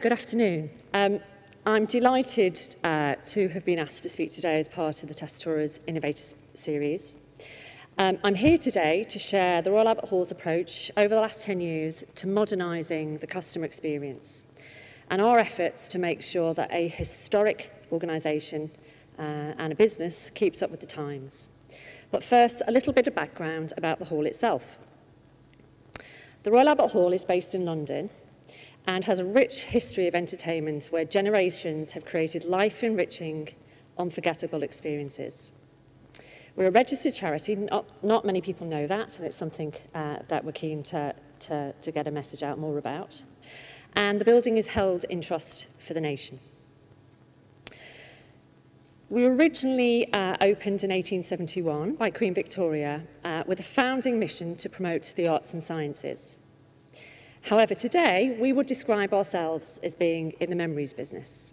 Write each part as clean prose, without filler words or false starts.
good afternoon. I'm delighted to have been asked to speak today as part of the Tessitura's Innovators series. I'm here today to share the Royal Albert Hall's approach over the last 10 years to modernising the customer experience and our efforts to make sure that a historic organisation and a business keeps up with the times. But first, a little bit of background about the hall itself. The Royal Albert Hall is based in London and has a rich history of entertainment where generations have created life-enriching, unforgettable experiences. We're a registered charity, not many people know that, and it's something that we're keen to get a message out more about. And the building is held in trust for the nation. We were originally opened in 1871 by Queen Victoria with a founding mission to promote the arts and sciences. However, today, we would describe ourselves as being in the memories business.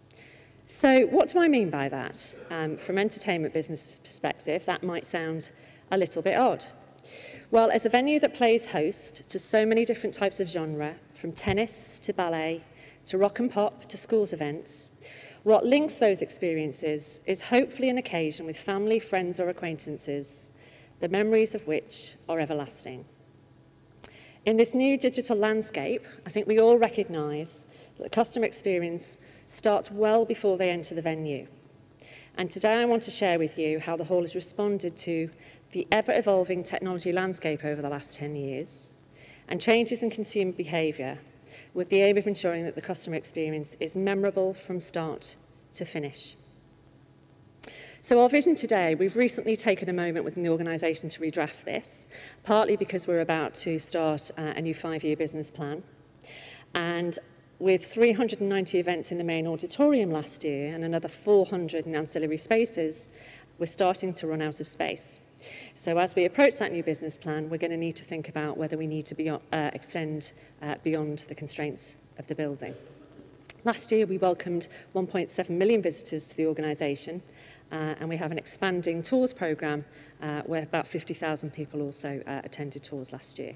So what do I mean by that? From entertainment business perspective, that might sound a little bit odd. Well, as a venue that plays host to so many different types of genre, from tennis to ballet, to rock and pop, to schools events, what links those experiences is hopefully an occasion with family, friends or acquaintances, the memories of which are everlasting. In this new digital landscape, I think we all recognise that the customer experience starts well before they enter the venue. And today I want to share with you how the Hall has responded to the ever-evolving technology landscape over the last 10 years and changes in consumer behaviour with the aim of ensuring that the customer experience is memorable from start to finish. So our vision today, we've recently taken a moment within the organisation to redraft this, partly because we're about to start a new 5-year business plan. And with 390 events in the main auditorium last year and another 400 in ancillary spaces, we're starting to run out of space. So as we approach that new business plan, we're going to need to think about whether we need to extend beyond the constraints of the building. Last year, we welcomed 1.7 million visitors to the organisation, and we have an expanding tours programme where about 50,000 people also attended tours last year.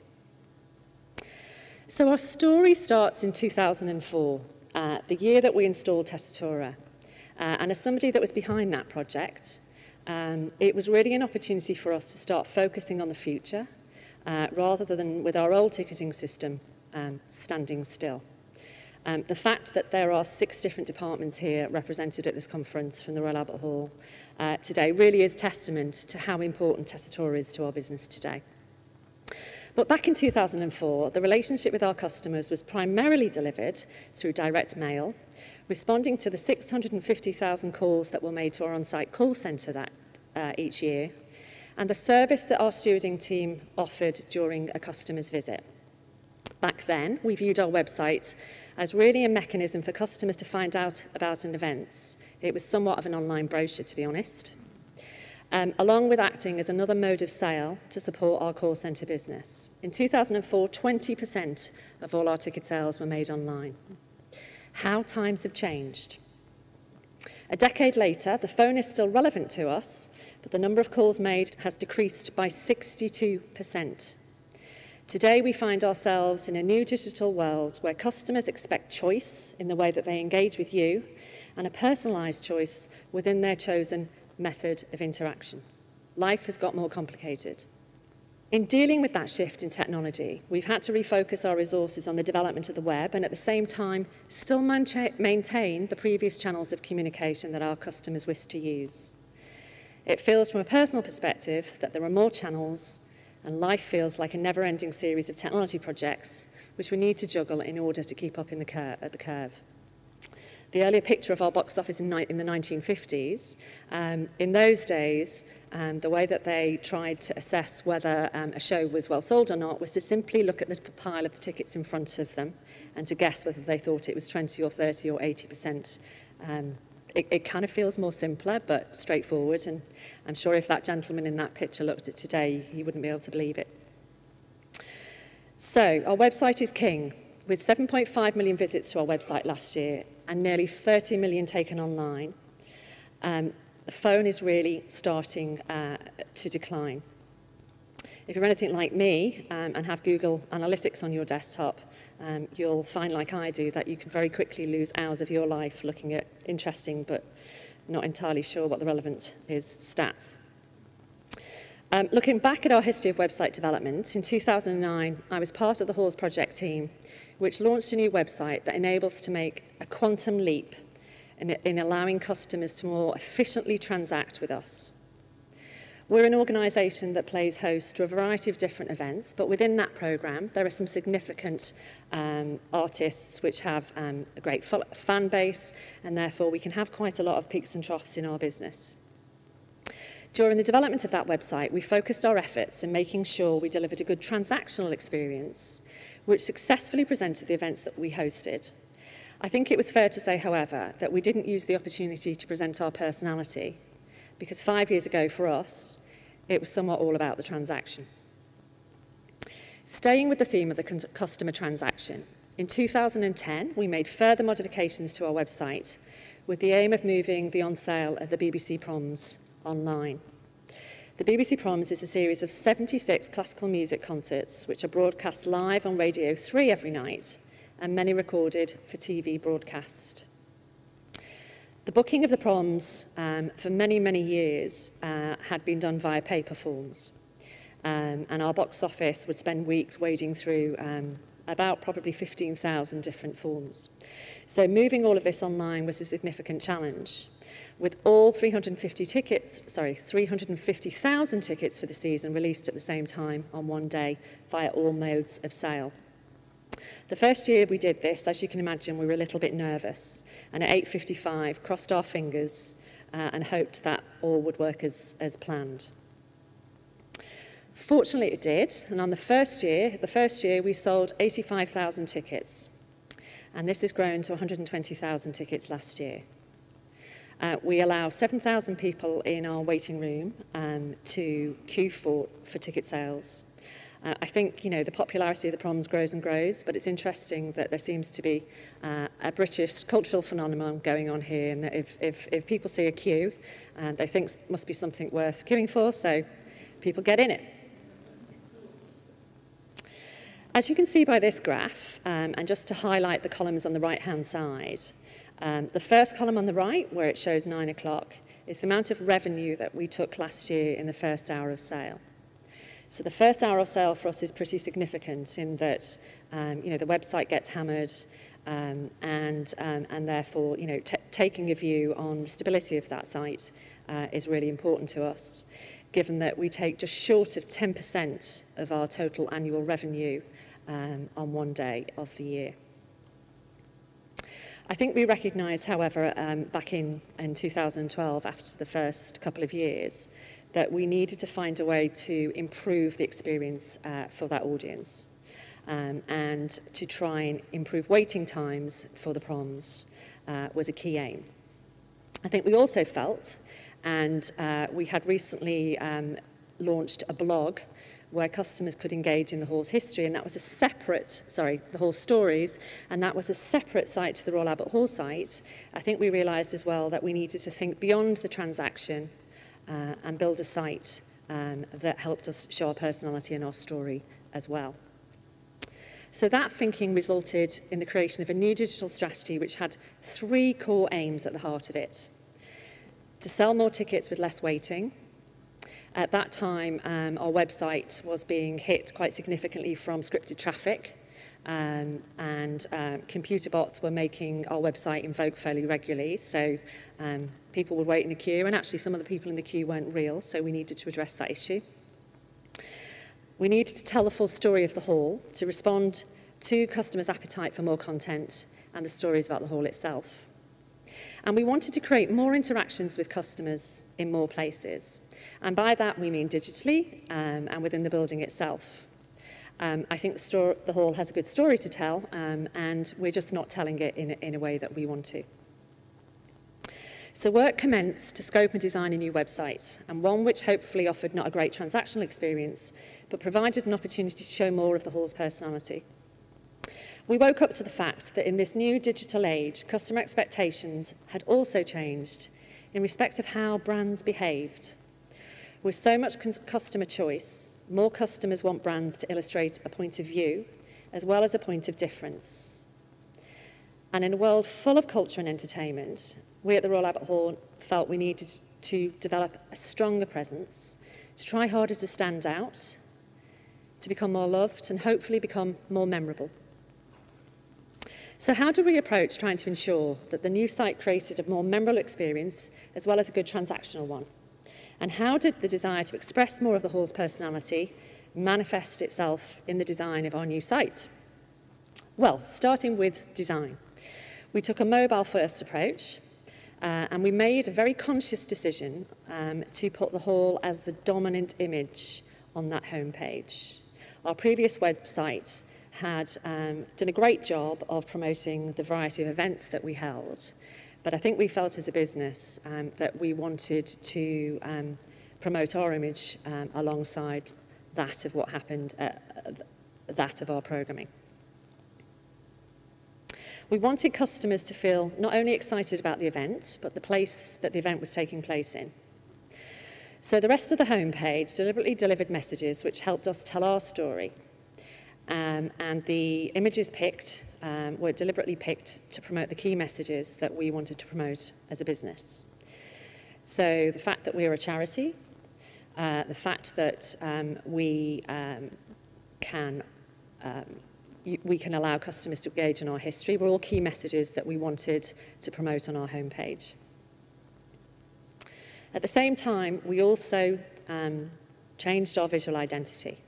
So our story starts in 2004, the year that we installed Tessitura. And as somebody that was behind that project, it was really an opportunity for us to start focusing on the future rather than with our old ticketing system standing still. The fact that there are 6 different departments here represented at this conference from the Royal Albert Hall today really is testament to how important Tessitura is to our business today. But back in 2004, the relationship with our customers was primarily delivered through direct mail, responding to the 650,000 calls that were made to our on-site call centre each year, and the service that our stewarding team offered during a customer's visit. Back then, we viewed our website as really a mechanism for customers to find out about an event. It was somewhat of an online brochure, to be honest, along with acting as another mode of sale to support our call centre business. In 2004, 20% of all our ticket sales were made online. How times have changed. A decade later, the phone is still relevant to us, but the number of calls made has decreased by 62%. Today, we find ourselves in a new digital world where customers expect choice in the way that they engage with you and a personalised choice within their chosen method of interaction. Life has got more complicated. In dealing with that shift in technology, we've had to refocus our resources on the development of the web and at the same time still maintain the previous channels of communication that our customers wish to use. It feels from a personal perspective that there are more channels and life feels like a never-ending series of technology projects which we need to juggle in order to keep up at the curve. The earlier picture of our box office in the 1950s, in those days, the way that they tried to assess whether a show was well sold or not was to simply look at the pile of the tickets in front of them and to guess whether they thought it was 20 or 30 or 80%. It kind of feels more simpler but straightforward, and I'm sure if that gentleman in that picture looked at it today, he wouldn't be able to believe it. So our website is king, with 7.5 million visits to our website last year and nearly 30 million taken online. The phone is really starting to decline. If you're anything like me and have Google Analytics on your desktop, you'll find, like I do, that you can very quickly lose hours of your life looking at interesting but not entirely sure what the relevant is stats. Looking back at our history of website development, in 2009, I was part of the Halls project team, which launched a new website that enables us to make a quantum leap in allowing customers to more efficiently transact with us. We're an organisation that plays host to a variety of different events, but within that programme, there are some significant artists which have a great fan base, and therefore we can have quite a lot of peaks and troughs in our business. During the development of that website, we focused our efforts in making sure we delivered a good transactional experience, which successfully presented the events that we hosted. I think it was fair to say, however, that we didn't use the opportunity to present our personality, because 5 years ago for us, it was somewhat all about the transaction. Staying with the theme of the customer transaction, in 2010, we made further modifications to our website with the aim of moving the on-sale of the BBC Proms online. The BBC Proms is a series of 76 classical music concerts which are broadcast live on Radio 3 every night, and many recorded for TV broadcast. The booking of the proms for many, many years had been done via paper forms. And our box office would spend weeks wading through about probably 15,000 different forms. So moving all of this online was a significant challenge. With all 350,000 tickets for the season released at the same time on one day via all modes of sale. The first year we did this, as you can imagine, we were a little bit nervous, and at 8:55 crossed our fingers and hoped that all would work as planned. Fortunately it did, and on the first year we sold 85,000 tickets, and this has grown to 120,000 tickets last year. We allow 7,000 people in our waiting room to queue for ticket sales. I think, you know, the popularity of the proms grows and grows, but it's interesting that there seems to be a British cultural phenomenon going on here, and that if people see a queue, they think it must be something worth queuing for, so people get in it. As you can see by this graph, and just to highlight the columns on the right-hand side, the first column on the right, where it shows 9 o'clock, is the amount of revenue that we took last year in the first hour of sale. So the first hour of sale for us is pretty significant in that, you know, the website gets hammered, and therefore, you know, taking a view on the stability of that site is really important to us, given that we take just short of 10% of our total annual revenue on one day of the year. I think we recognised, however, back in 2012, after the first couple of years, that we needed to find a way to improve the experience for that audience and to try and improve waiting times for the proms was a key aim. I think we also felt, and we had recently launched a blog where customers could engage in the Hall's history, and that was a separate, the Hall's stories, and that was a separate site to the Royal Albert Hall site. I think we realised as well that we needed to think beyond the transaction and build a site that helped us show our personality and our story as well. So that thinking resulted in the creation of a new digital strategy which had 3 core aims at the heart of it. To sell more tickets with less waiting. At that time, our website was being hit quite significantly from scripted traffic, and computer bots were making our website invoke fairly regularly, so people would wait in a queue, and actually some of the people in the queue weren't real, so we needed to address that issue. We needed to tell the full story of the Hall to respond to customers' appetite for more content and the stories about the Hall itself. And we wanted to create more interactions with customers in more places. And by that we mean digitally and within the building itself. I think the Hall has a good story to tell, and we're just not telling it in a way that we want to. So work commenced to scope and design a new website, and one which hopefully offered not a great transactional experience, but provided an opportunity to show more of the Hall's personality. We woke up to the fact that in this new digital age, customer expectations had also changed in respect of how brands behaved. With so much customer choice, more customers want brands to illustrate a point of view as well as a point of difference. And in a world full of culture and entertainment, we at the Royal Albert Hall felt we needed to develop a stronger presence, to try harder to stand out, to become more loved and hopefully become more memorable. So how do we approach trying to ensure that the new site created a more memorable experience as well as a good transactional one? And how did the desire to express more of the hall's personality manifest itself in the design of our new site? Well, starting with design. We took a mobile-first approach, and we made a very conscious decision to put the hall as the dominant image on that homepage. Our previous website had done a great job of promoting the variety of events that we held, but I think we felt as a business that we wanted to promote our image alongside that of what happened, that of our programming. We wanted customers to feel not only excited about the event, but the place that the event was taking place in. So the rest of the homepage deliberately delivered messages which helped us tell our story. And the images picked were deliberately picked to promote the key messages that we wanted to promote as a business. So the fact that we're a charity, the fact that we can allow customers to engage in our history were all key messages that we wanted to promote on our homepage. At the same time, we also changed our visual identity.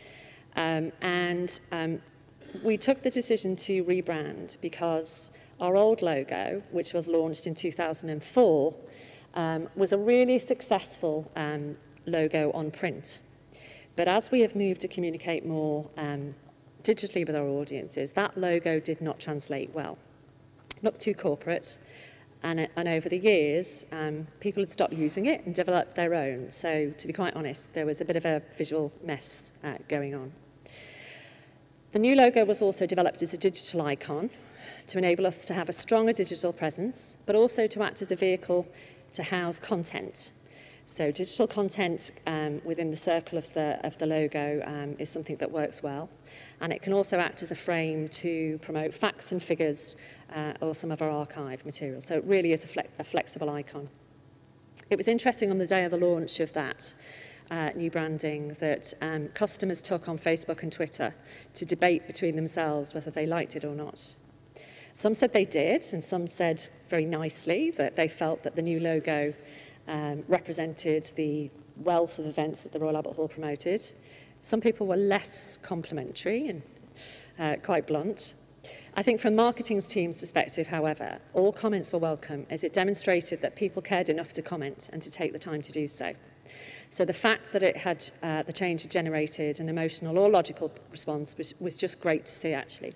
We took the decision to rebrand because our old logo, which was launched in 2004, was a really successful logo on print. But as we have moved to communicate more digitally with our audiences, that logo did not translate well. Looked too corporate, and over the years, people had stopped using it and developed their own. So to be quite honest, there was a bit of a visual mess going on. The new logo was also developed as a digital icon to enable us to have a stronger digital presence, but also to act as a vehicle to house content. So digital content within the circle of the logo is something that works well. And it can also act as a frame to promote facts and figures or some of our archive material. So it really is a flexible icon. It was interesting on the day of the launch of that new branding that customers took on Facebook and Twitter to debate between themselves whether they liked it or not. Some said they did, and some said very nicely that they felt that the new logo represented the wealth of events that the Royal Albert Hall promoted. Some people were less complimentary and quite blunt. I think from marketing's team's perspective, however, all comments were welcome as it demonstrated that people cared enough to comment and to take the time to do so. So the fact that it had the change had generated an emotional or logical response was just great to see, actually.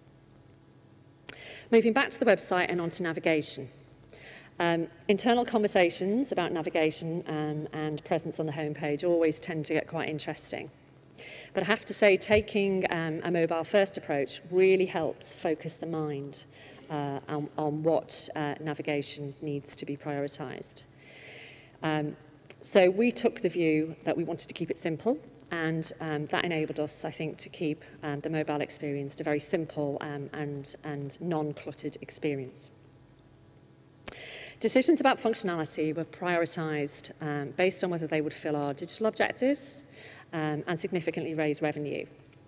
Moving back to the website and onto navigation. Internal conversations about navigation and presence on the homepage always tend to get quite interesting. But I have to say, taking a mobile-first approach really helps focus the mind on what navigation needs to be prioritised. So we took the view that we wanted to keep it simple, and that enabled us, I think, to keep the mobile experience a very simple and non-cluttered experience. Decisions about functionality were prioritised based on whether they would fill our digital objectives and significantly raise revenue.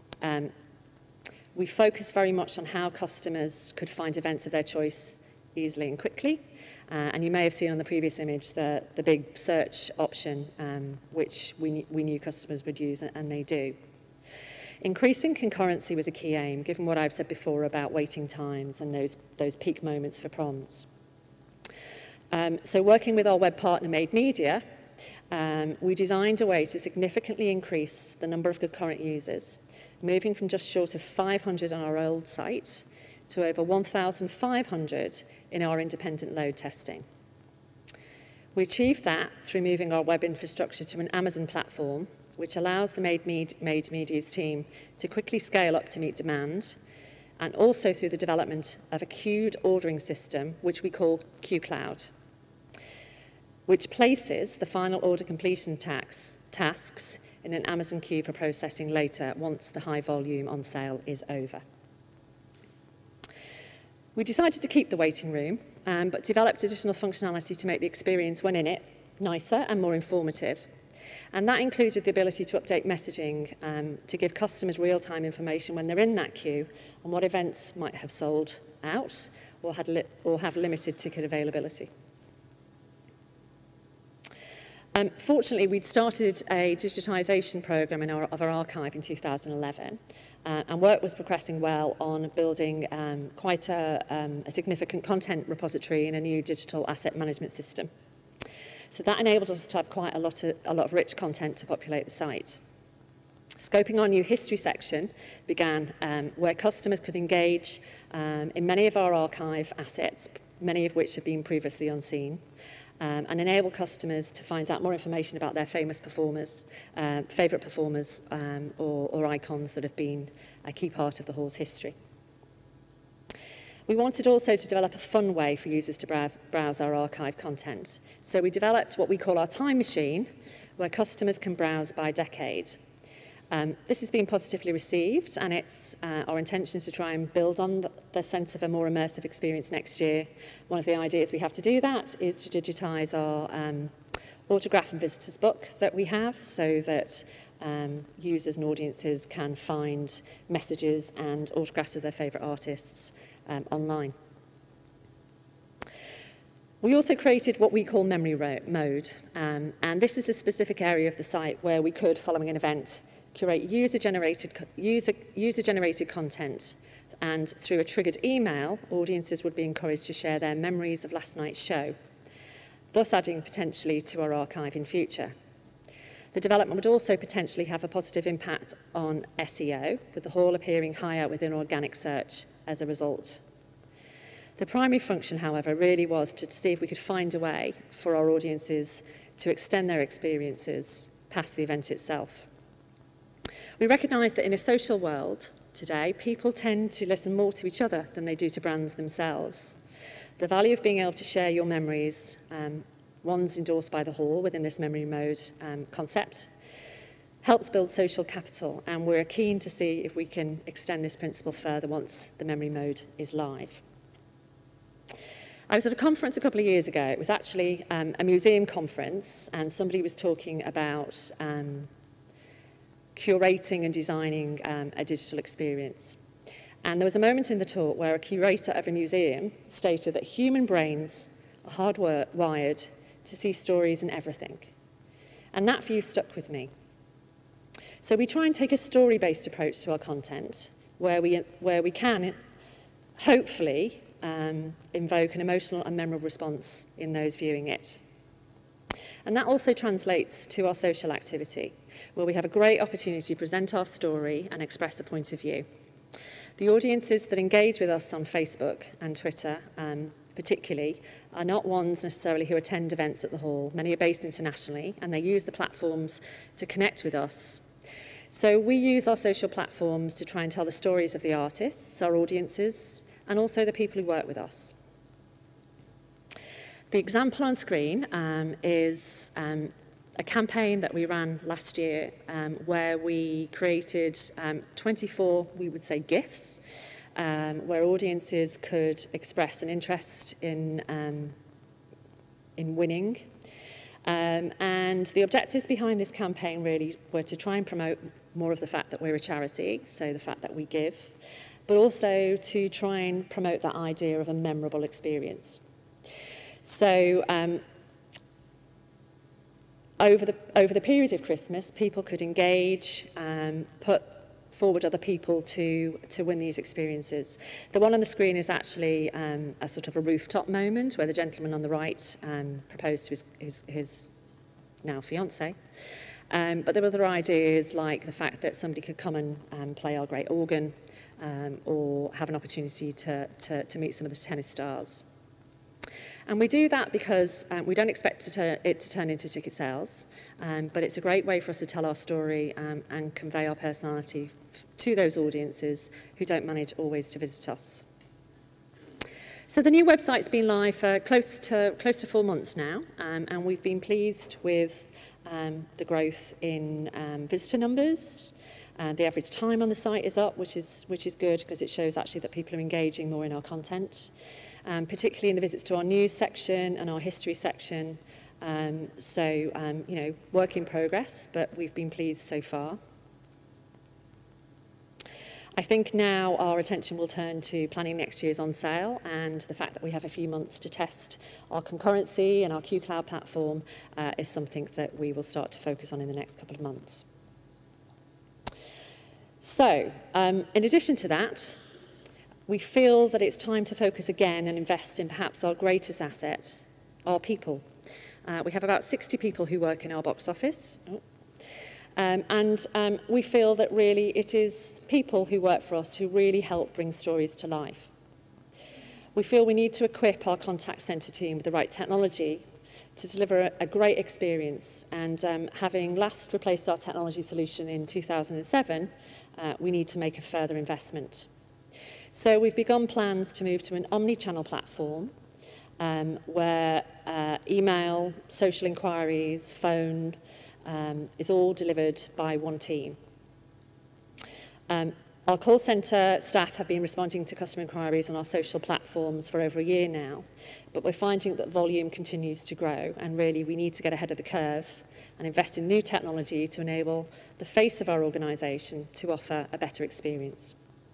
We focused very much on how customers could find events of their choice easily and quickly. And you may have seen on the previous image the big search option, which we knew customers would use, and they do. Increasing concurrency was a key aim, given what I've said before about waiting times and those peak moments for proms. So working with our web partner, Made Media, we designed a way to significantly increase the number of concurrent users, moving from just short of 500 on our old site to over 1,500 in our independent load testing. We achieved that through moving our web infrastructure to an Amazon platform, which allows the Made Media's team to quickly scale up to meet demand, and also through the development of a queued ordering system, which we call QCloud, which places the final order completion tasks in an Amazon queue for processing later once the high volume on sale is over. We decided to keep the waiting room, but developed additional functionality to make the experience when in it nicer and more informative. And that included the ability to update messaging to give customers real-time information when they're in that queue on what events might have sold out or have limited ticket availability. Fortunately, we'd started a digitisation programme of our archive in 2011, and work was progressing well on building quite a significant content repository and a new digital asset management system. So that enabled us to have quite a lot of rich content to populate the site. Scoping our new history section began where customers could engage in many of our archive assets, many of which had been previously unseen, and enable customers to find out more information about their famous performers, favourite performers or icons that have been a key part of the hall's history. We wanted also to develop a fun way for users to browse our archive content. So we developed what we call our time machine, where customers can browse by decade. This has been positively received, and it's our intention to try and build on the sense of a more immersive experience next year. One of the ideas we have to do that is to digitise our autograph and visitors book that we have, so that users and audiences can find messages and autographs of their favourite artists online. We also created what we call memory mode, and this is a specific area of the site where we could, following an event, curate user-generated content, and through a triggered email, audiences would be encouraged to share their memories of last night's show, thus adding potentially to our archive in future. The development would also potentially have a positive impact on SEO, with the hall appearing higher within organic search as a result. The primary function, however, really was to see if we could find a way for our audiences to extend their experiences past the event itself. We recognise that in a social world today, people tend to listen more to each other than they do to brands themselves. The value of being able to share your memories, ones endorsed by the hall within this memory mode concept, helps build social capital, and we're keen to see if we can extend this principle further once the memory mode is live. I was at a conference a couple of years ago. It was actually a museum conference, and somebody was talking about curating and designing a digital experience. And there was a moment in the talk where a curator of a museum stated that human brains are hardwired to see stories in everything. And that view stuck with me. So we try and take a story-based approach to our content, where we can, hopefully, invoke an emotional and memorable response in those viewing it. And that also translates to our social activity, where we have a great opportunity to present our story and express a point of view. The audiences that engage with us on Facebook and Twitter, particularly, are not ones necessarily who attend events at the hall. Many are based internationally, and they use the platforms to connect with us. So we use our social platforms to try and tell the stories of the artists, our audiences, and also the people who work with us. The example on screen is a campaign that we ran last year where we created 24, we would say, GIFs, where audiences could express an interest in winning. And the objectives behind this campaign really were to try and promote more of the fact that we're a charity, so the fact that we give, but also to try and promote that idea of a memorable experience. So over the period of Christmas, people could engage, put forward other people to win these experiences. The one on the screen is actually a sort of a rooftop moment where the gentleman on the right proposed to his now fiancée. But there were other ideas like the fact that somebody could come and play our great organ, or have an opportunity to meet some of the tennis stars. And we do that because we don't expect it to turn into ticket sales, but it's a great way for us to tell our story and convey our personality to those audiences who don't manage always to visit us. So the new website's been live for close to 4 months now, and we've been pleased with the growth in visitor numbers. The average time on the site is up, which is good because it shows actually that people are engaging more in our content, particularly in the visits to our news section and our history section. You know, work in progress, but we've been pleased so far. I think now our attention will turn to planning next year's on sale, and the fact that we have a few months to test our concurrency and our Q-Cloud platform is something that we will start to focus on in the next couple of months. So, in addition to that, we feel that it's time to focus again and invest in perhaps our greatest asset, our people. We have about 60 people who work in our box office. We feel that really it is people who work for us who really help bring stories to life. We feel we need to equip our contact centre team with the right technology to deliver a great experience, and having last replaced our technology solution in 2007, we need to make a further investment. So we've begun plans to move to an omni-channel platform where email, social inquiries, phone, is all delivered by one team. Our call centre staff have been responding to customer inquiries on our social platforms for over a year now, but we're finding that volume continues to grow, and really we need to get ahead of the curve and invest in new technology to enable the face of our organisation to offer a better experience.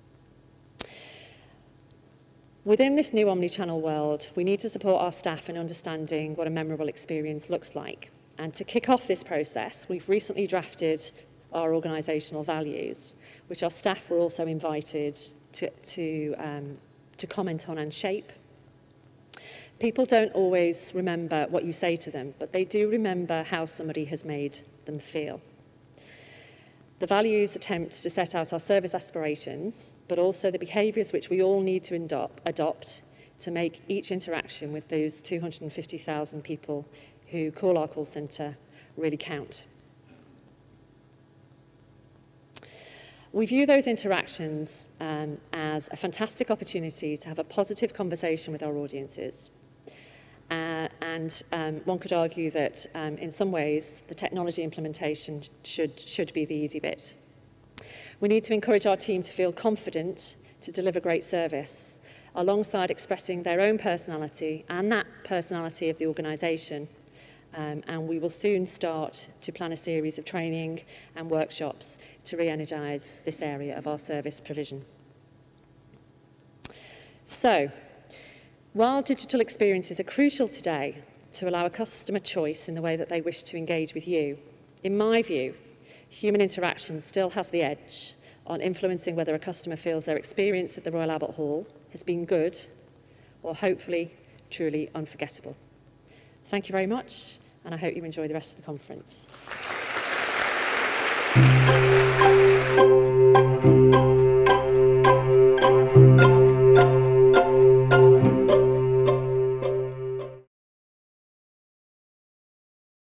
Within this new omni-channel world, we need to support our staff in understanding what a memorable experience looks like. And to kick off this process, we've recently drafted our organisational values, which our staff were also invited to comment on and shape. People don't always remember what you say to them, but they do remember how somebody has made them feel. The values attempt to set out our service aspirations, but also the behaviours which we all need to adopt to make each interaction with those 250,000 people who call our call centre really count. We view those interactions as a fantastic opportunity to have a positive conversation with our audiences. One could argue that in some ways the technology implementation should be the easy bit. We need to encourage our team to feel confident to deliver great service, alongside expressing their own personality and that personality of the organisation. And we will soon start to plan a series of training and workshops to re-energise this area of our service provision. So, while digital experiences are crucial today to allow a customer choice in the way that they wish to engage with you, in my view, human interaction still has the edge on influencing whether a customer feels their experience at the Royal Albert Hall has been good or hopefully truly unforgettable. Thank you very much, and I hope you enjoy the rest of the conference.